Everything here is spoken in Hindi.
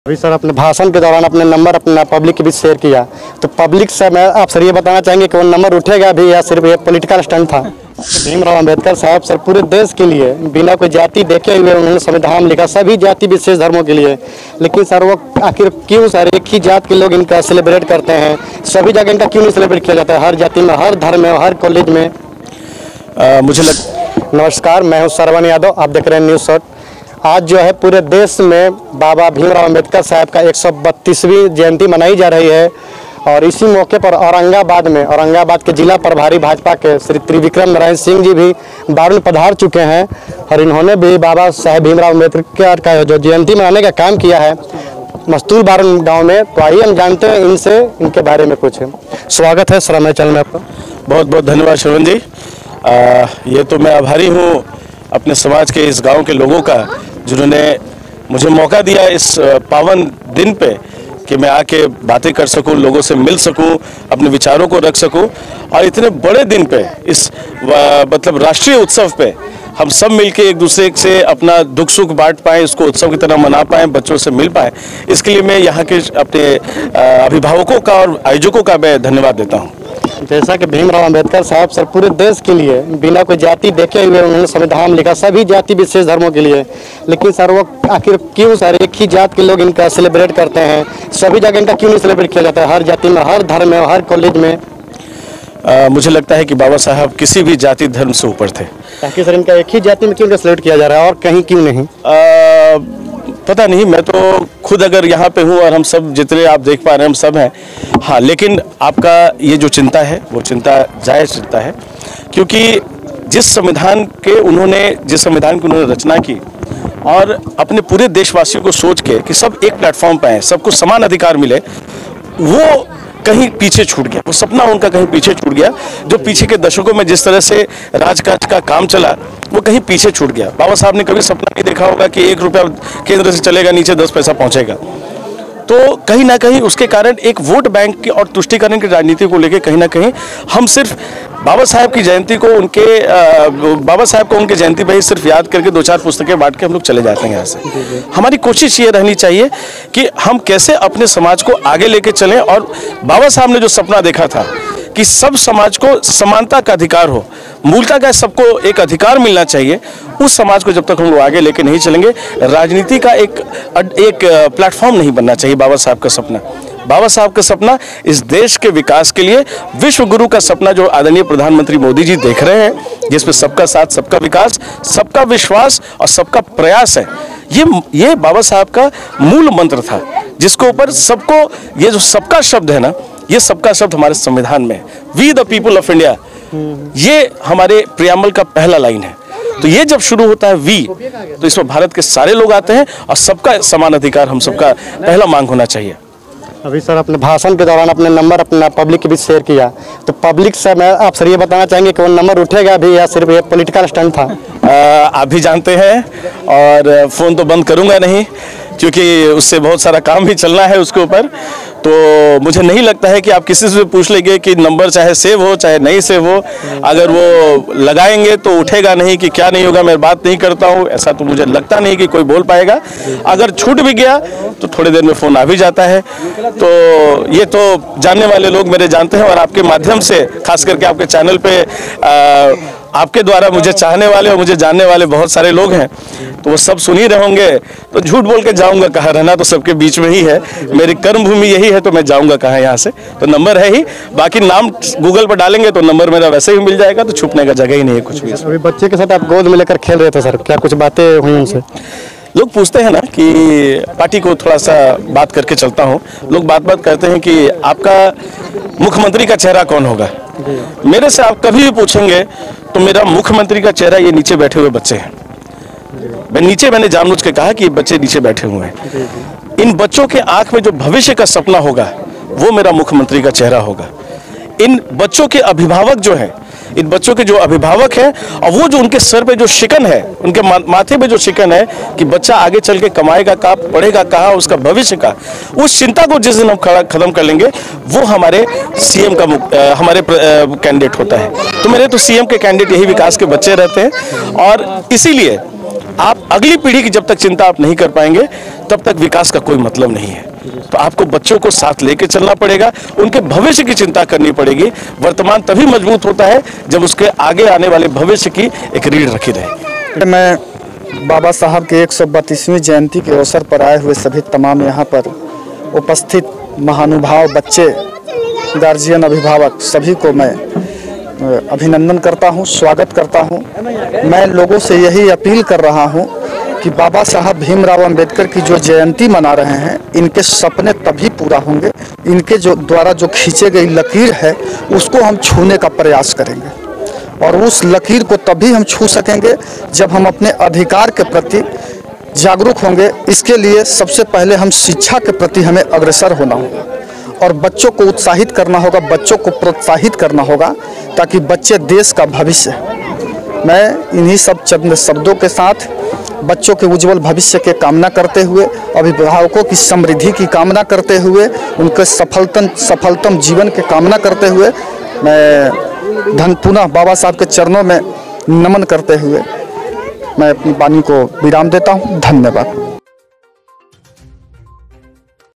अभी सर अपने भाषण के दौरान अपने नंबर अपना पब्लिक के बीच शेयर किया, तो पब्लिक से मैं आप सर ये बताना चाहेंगे कि वो नंबर उठेगा भी या सिर्फ एक पॉलिटिकल स्टंट था। भीमराव अंबेडकर साहब सर पूरे देश के लिए बिना कोई जाति देखे हुए उन्होंने संविधान लिखा, सभी जाति विशेष धर्मों के लिए। लेकिन सर वो आखिर क्यों सर एक ही जात के लोग इनका सेलिब्रेट करते हैं, सभी जगह इनका क्यों नहीं सेलिब्रेट किया जाता है, हर जाति में, हर धर्म में, हर कॉलेज में? नमस्कार, मैं हूँ श्रवण यादव, आप देख रहे हैं न्यूज़ शॉट। आज जो है पूरे देश में बाबा भीमराव अंबेडकर साहब का 132वीं जयंती मनाई जा रही है और इसी मौके पर औरंगाबाद के जिला प्रभारी भाजपा के श्री त्रिविक्रम नारायण सिंह जी भी बारुण पधार चुके हैं और इन्होंने भी बाबा साहेब भीमराव अंबेडकर का जो जयंती मनाने का काम किया है मस्तूर बारुण गाँव में। तो आइए हम जानते हैं इनसे इनके बारे में कुछ। स्वागत है सर हमारे चैनल में आपका। बहुत बहुत धन्यवाद श्रवण जी। ये तो मैं आभारी हूँ अपने समाज के इस गांव के लोगों का जिन्होंने मुझे मौका दिया इस पावन दिन पे कि मैं आके बातें कर सकूं, लोगों से मिल सकूं, अपने विचारों को रख सकूं और इतने बड़े दिन पे इस मतलब राष्ट्रीय उत्सव पे हम सब मिलके एक दूसरे से अपना दुख सुख बांट पाएँ, इसको उत्सव की तरह मना पाएँ, बच्चों से मिल पाएँ। इसके लिए मैं यहाँ के अपने अभिभावकों का और आयोजकों का मैं धन्यवाद देता हूँ। जैसा कि भीमराव अंबेडकर साहब सर पूरे देश के लिए बिना कोई जाति देखे हुए उन्होंने संविधान लिखा, सभी जाति विशेष धर्मों के लिए। लेकिन सर वो आखिर क्यों सर एक ही जात के लोग इनका सेलिब्रेट करते हैं, सभी जगह इनका क्यों नहीं सेलिब्रेट किया जाता है, हर जाति में, हर धर्म में, हर कॉलेज में? मुझे लगता है कि बाबा साहब किसी भी जाति धर्म से ऊपर थे। ताकि सर इनका एक ही जाति में क्यों सेलिब्रेट किया जा रहा है और कहीं क्यों नहीं? पता नहीं, मैं तो खुद अगर यहाँ पे हूँ और हम सब जितने आप देख पा रहे हैं हम सब हैं। हाँ, लेकिन आपका ये जो चिंता है वो चिंता जायज़ चिंता है, क्योंकि जिस संविधान की उन्होंने रचना की और अपने पूरे देशवासियों को सोच के कि सब एक प्लेटफॉर्म पे आए, सबको समान अधिकार मिले, वो कहीं पीछे छूट गया। वो सपना उनका कहीं पीछे छूट गया। जो पीछे के दशकों में जिस तरह से राजकाज का काम चला वो कहीं पीछे छूट गया। बाबा साहब ने कभी सपना नहीं देखा होगा कि 1 रुपया केंद्र से चलेगा, नीचे 10 पैसा पहुंचेगा। तो कहीं ना कहीं उसके कारण एक वोट बैंक की और तुष्टीकरण की राजनीति को लेकर कहीं ना कहीं हम सिर्फ बाबा साहब की जयंती को उनके जयंती पर ही सिर्फ याद करके 2-4 पुस्तकें बांट के हम लोग चले जाते हैं यहाँ से। हमारी कोशिश ये रहनी चाहिए कि हम कैसे अपने समाज को आगे लेके चलें और बाबा साहब ने जो सपना देखा था कि सब समाज को समानता का अधिकार हो, मूलतः का सबको एक अधिकार मिलना चाहिए, उस समाज को जब तक हम लोग आगे लेके नहीं चलेंगे, राजनीति का एक प्लेटफॉर्म नहीं बनना चाहिए। बाबा साहब का सपना इस देश के विकास के लिए विश्व गुरु का सपना जो आदरणीय प्रधानमंत्री मोदी जी देख रहे हैं, जिसमें सबका साथ, सबका विकास, सबका विश्वास और सबका प्रयास है, ये बाबा साहब का मूल मंत्र था, जिसको ऊपर सबको, ये जो सबका शब्द है ना, ये सबका शब्द हमारे संविधान में है। We the people of India, ये हमारे प्रियम्बल का पहला लाइन है। तो ये जब शुरू होता है वी, तो इसमें भारत के सारे लोग आते हैं और सबका समान अधिकार हम सबका पहला मांग होना चाहिए। अभी सर अपने भाषण के दौरान अपने नंबर अपना पब्लिक के बीच शेयर किया, तो पब्लिक से मैं आप सर ये बताना चाहेंगे कि वो नंबर उठेगा भी या सिर्फ एक पॉलिटिकल स्टंट था? आप भी जानते हैं और फ़ोन तो बंद करूंगा नहीं, क्योंकि उससे बहुत सारा काम भी चलना है उसके ऊपर। तो मुझे नहीं लगता है कि आप किसी से पूछ लेंगे कि नंबर चाहे सेव हो चाहे नहीं सेव हो, अगर वो लगाएंगे तो उठेगा नहीं कि क्या नहीं होगा, मैं बात नहीं करता हूँ, ऐसा तो मुझे लगता नहीं कि कोई बोल पाएगा। अगर छूट भी गया तो थोड़ी देर में फ़ोन आ भी जाता है। तो ये तो जानने वाले लोग मेरे जानते हैं और आपके माध्यम से, खास करके आपके चैनल पे आपके द्वारा मुझे चाहने वाले और मुझे जानने वाले बहुत सारे लोग हैं, तो वो सब सुन ही रहे होंगे। तो झूठ बोल के जाऊंगा कहाँ, रहना तो सबके बीच में ही है, मेरी कर्म भूमि यही है, तो मैं जाऊंगा कहाँ यहाँ से। तो नंबर है ही, बाकी नाम गूगल पर डालेंगे तो नंबर मेरा वैसे ही मिल जाएगा, तो छुपने का जगह ही नहीं है कुछ भी। अभी बच्चे के साथ आप गोद में लेकर खेल रहे थे सर, क्या कुछ बातें हुई उनसे? लोग पूछते हैं ना कि पार्टी को थोड़ा सा बात करके चलता हूँ, लोग बात करते हैं कि आपका मुख्यमंत्री का चेहरा कौन होगा। मेरे से आप कभी भी पूछेंगे तो मेरा मुख्यमंत्री का चेहरा ये नीचे बैठे हुए बच्चे हैं। मैंने जानबूझ के कहा कि ये बच्चे नीचे बैठे हुए हैं। इन बच्चों के आंख में जो भविष्य का सपना होगा वो मेरा मुख्यमंत्री का चेहरा होगा। इन बच्चों के अभिभावक जो हैं, इन बच्चों के जो अभिभावक हैं और वो जो उनके सर पे जो शिकन है, उनके माथे पे जो शिकन है कि बच्चा आगे चल के कमाएगा कहाँ, पढ़ेगा कहाँ, उसका भविष्य का, उस चिंता को जिस दिन हम खत्म कर लेंगे वो हमारे सीएम का हमारे कैंडिडेट होता है। तो मेरे तो सीएम के कैंडिडेट यही विकास के बच्चे रहते हैं और इसीलिए आप अगली पीढ़ी की जब तक चिंता आप नहीं कर पाएंगे तब तक विकास का कोई मतलब नहीं है। तो आपको बच्चों को साथ लेके चलना पड़ेगा, उनके भविष्य की चिंता करनी पड़ेगी। वर्तमान तभी मजबूत होता है जब उसके आगे आने वाले भविष्य की एक रीढ़ रखी रहे। मैं बाबा साहब के 132वीं जयंती के अवसर पर आए हुए सभी तमाम यहाँ पर उपस्थित महानुभाव, बच्चे, गार्जियन, अभिभावक सभी को मैं अभिनंदन करता हूँ, स्वागत करता हूँ। मैं लोगों से यही अपील कर रहा हूँ कि बाबा साहब भीमराव अंबेडकर की जो जयंती मना रहे हैं, इनके सपने तभी पूरा होंगे, इनके जो द्वारा जो खींचे गई लकीर है उसको हम छूने का प्रयास करेंगे। और उस लकीर को तभी हम छू सकेंगे जब हम अपने अधिकार के प्रति जागरूक होंगे। इसके लिए सबसे पहले हम शिक्षा के प्रति हमें अग्रसर होना होगा और बच्चों को उत्साहित करना होगा, बच्चों को प्रोत्साहित करना होगा, ताकि बच्चे देश का भविष्य हैं। मैं इन्हीं सब चंद शब्दों के साथ बच्चों के उज्जवल भविष्य के कामना करते हुए, अभिभावकों की समृद्धि की कामना करते हुए, उनके सफलतम जीवन के कामना करते हुए मैं पुनः बाबा साहब के चरणों में नमन करते हुए मैं अपनी वाणी को विराम देता हूँ। धन्यवाद।